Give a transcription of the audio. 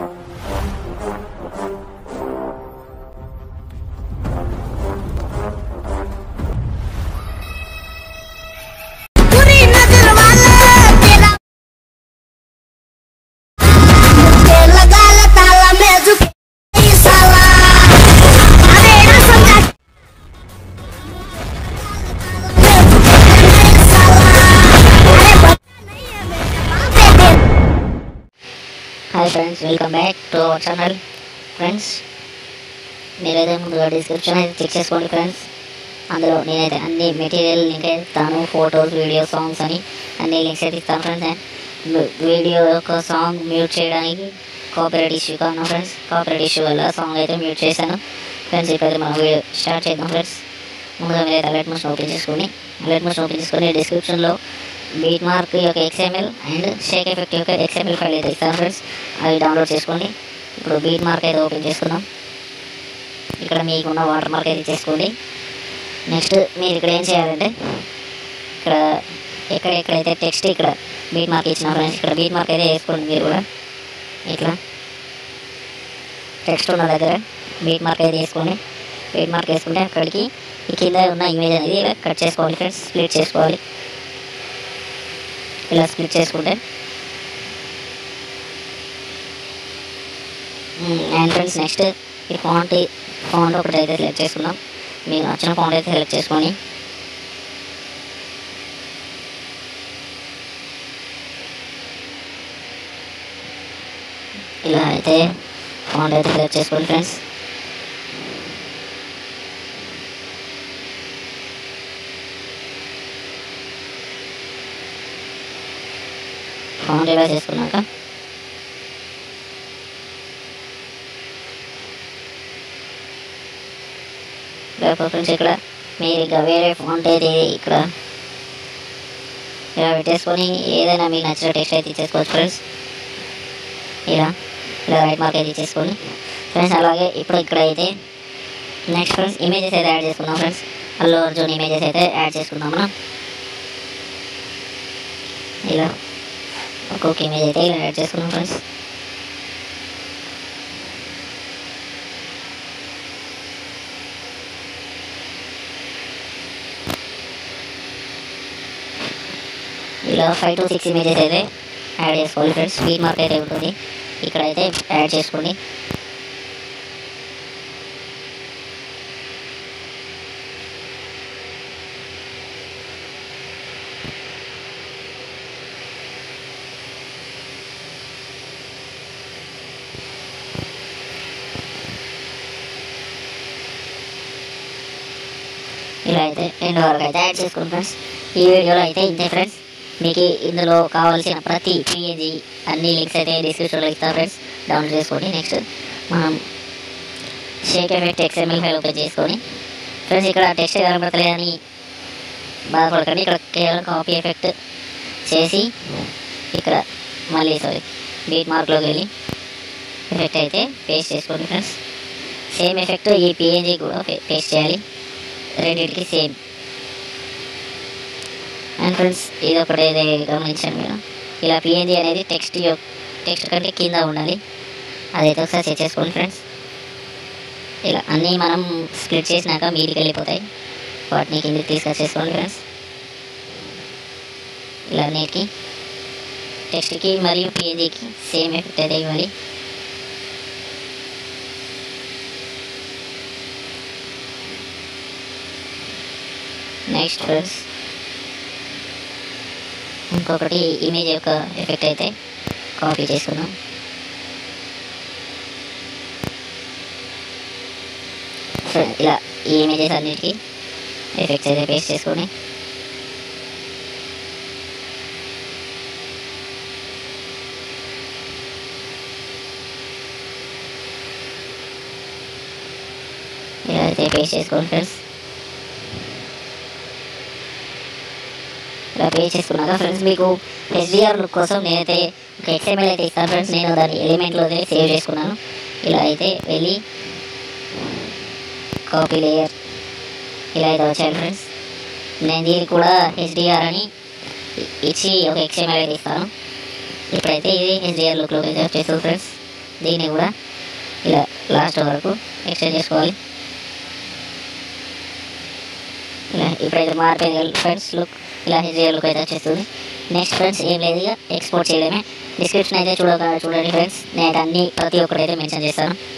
Hi friends, welcome back to our channel. Friends, మీరైతే ముందుగా description అయితే చెక్ చేసుకోండి ఫ్రెండ్స్. అందులో నేనైతే అన్ని మెటీరియల్ లింక్ అయితే ఇస్తాను, ఫొటోస్, వీడియో, సాంగ్స్ అని అన్ని లింక్స్ అయితే ఇస్తాను ఫ్రెండ్స్. అండ్ వీడియో యొక్క సాంగ్ మ్యూట్ చేయడానికి కాపీరైట్ ఇష్యూ కాను ఫ్రెండ్స్. కాపీరైట్ ఇష్యూ వల్ల సాంగ్ అయితే మ్యూట్ చేశాను ఫ్రెండ్స్. ఇప్పుడైతే మనం వీడియో స్టార్ట్ చేద్దాం ఫ్రెండ్స్. ముందుగా మీరైతే అలర్ట్ మోషన్ ఓపెన్ చేసుకొని డిస్క్రిప్షన్లో బీట్ మార్క్ యొక్క XML అండ్ షేక్ ఎఫెక్ట్ యొక్క XML ఫైల్ అయితే ఇస్తాను ఫ్రెండ్స్. అవి డౌన్లోడ్ చేసుకోండి. ఇప్పుడు బీట్ మార్క్ అయితే ఓపెన్ చేసుకుందాం. ఇక్కడ మీకున్న వాటర్ మార్క్ అయితే చేసుకోండి. నెక్స్ట్ మీరు ఇక్కడ ఏం చేయాలంటే ఎక్కడైతే టెక్స్ట్ ఇక్కడ బీట్ మార్క్ ఇచ్చిన ఫ్రెండ్స్, ఇక్కడ బీట్ మార్క్ అయితే వేసుకోండి. మీరు కూడా ఇట్లా టెక్స్ట్ ఉన్న దగ్గర బీట్ మార్క్ అయితే వేసుకోండి. బీట్ మార్క్ వేసుకుంటే అక్కడికి ఈ కింద ఉన్న ఇమేజ్ అనేది ఇలా కట్ చేసుకోవాలి ఫ్రెండ్స్. స్ప్లిట్ చేసుకోవాలి. ఇలా స్ప్లిట్ చేసుకుంటే అండ్ ఫ్రెండ్స్, నెక్స్ట్ ఈ ఫాంట్ ఒకటి అయితే సెలెక్ట్ చేసుకుందాం. మీకు నచ్చిన ఫాంట్ అయితే సెలెక్ట్ చేసుకొని ఇలా అయితే ఫాంట్ అయితే సెలెక్ట్ చేసుకోండి ఫ్రెండ్స్. ఫాంట్ ఇలా చేసుకున్నాక ఫ్రెండ్స్, ఇక్కడ మీరు ఇక వేరే ఫాంట్ అయితే ఇక్కడ ఇలా పెట్టేసుకొని ఏదైనా మీకు నచ్చిన టెక్స్ట్ అయితే ఇచ్చేసుకోవచ్చు ఫ్రెండ్స్. ఇలా రైట్ మార్క్ అయితే ఇచ్చేసుకోండి ఫ్రెండ్స్. అలాగే ఇప్పుడు ఇక్కడ అయితే నెక్స్ట్ ఫ్రెండ్స్ ఇమేజెస్ అయితే యాడ్ చేసుకుందాం ఫ్రెండ్స్. అల్లు అర్జున్ ఇమేజెస్ అయితే యాడ్ చేసుకుందాం మనం. ఇలా ఒక్కొక్క ఇమేజ్ అయితే ఇలా యాడ్ చేసుకున్నాం ఫ్రెండ్స్. ఇలా 5 to 6 ఇమేజెస్ అయితే యాడ్ చేసుకోవాలి ఫ్రెండ్స్. బీట్ మార్క్ అయితే ఉంటుంది, ఇక్కడ అయితే యాడ్ చేసుకోండి. ఇలా అయితే ఎండ్ వరకు అయితే యాడ్ చేసుకోండి ఫ్రెండ్స్. ఈ వీడియోలో అయితే ఇంతే ఫ్రెండ్స్. మీకు ఇందులో కావాల్సిన ప్రతి PNG అన్ని లింక్స్ అయితే డిస్క్రిప్షన్లో ఇస్తాను ఫ్రెండ్స్. డౌన్లోడ్ చేసుకోండి. నెక్స్ట్ మనం shake effect XML file open చేసుకొని ఫ్రెండ్స్, ఇక్కడ టెక్స్ట్ కనబడతలేదని బాధపడకండి. ఇక్కడ కేవలం కాపీ ఎఫెక్ట్ చేసి ఇక్కడ మళ్ళీ బీట్ మార్క్లోకి వెళ్ళి ఎఫెక్ట్ అయితే పేస్ట్ చేసుకోండి ఫ్రెండ్స్. సేమ్ ఎఫెక్ట్ ఈ PNG కూడా పేస్ట్ చేయాలి, రెండింటికి సేమ్. అండ్ ఫ్రెండ్స్, ఇది ఒకటి గమనించండి మీరు, ఇలా PNG అనేది టెక్స్ట్ కంటే కింద ఉండాలి. అదైతే ఒకసారి చెక్ చేసుకోండి ఫ్రెండ్స్. ఇలా అన్నీ మనం స్ప్లిట్ చేసినాక మీదికి వెళ్ళిపోతాయి, వాటిని కిందికి తీసుకొచ్చేసుకోండి ఫ్రెండ్స్. ఇలా అన్నిటికి టెక్స్ట్కి మరియు PNGకి సేమ్ ఎఫెక్ట్ అయితే ఇవ్వాలి. నెక్స్ట్ ఫ్రెండ్స్, ఇంకొకటి ఇమేజ్ యొక్క ఎఫెక్ట్ అయితే కాపీ చేసుకుందాం. ఇలా ఈ ఇమేజెస్ అన్నిటికీ ఎఫెక్ట్స్ అయితే పేస్ట్ చేసుకొని ఇలా అయితే పేస్ట్ చేసుకోండి ఫ్రెండ్స్. ఇలా పే చేసుకున్నాక ఫ్రెండ్స్, మీకు HDR లుక్ కోసం నేనైతే ఒక XML అయితే ఇస్తాను ఫ్రెండ్స్. నేను దాని ఎలిమెంట్లో అయితే సేవ్ చేసుకున్నాను. ఇలా అయితే వెళ్ళి కాపీ లేయర్ ఇలా అయితే వచ్చాను ఫ్రెండ్స్. నేను దీనికి కూడా HDR అని ఇచ్చి ఒక XML అయితే ఇస్తాను. ఇప్పుడైతే ఇది HDR లుక్లో అయితే వచ్చేస్తుంది ఫ్రెండ్స్. దీన్ని కూడా ఇలా లాస్ట్ వరకు ఎక్స్టెండ్ చేసుకోవాలి. ఇలా ఇప్పుడైతే మారిపోయింది ఫ్రెండ్స్ లుక్, ఇలా హెచ్డిఆర్ లుక్ అయితే వచ్చేస్తుంది. నెక్స్ట్ ఫ్రెండ్స్ ఏం లేదు, ఇక ఎక్స్పోర్ట్ చేయడమే. డిస్క్రిప్షన్ అయితే చూడండి ఫ్రెండ్స్, నేను అన్ని ప్రతి ఒక్కటి అయితే మెన్షన్ చేస్తాను.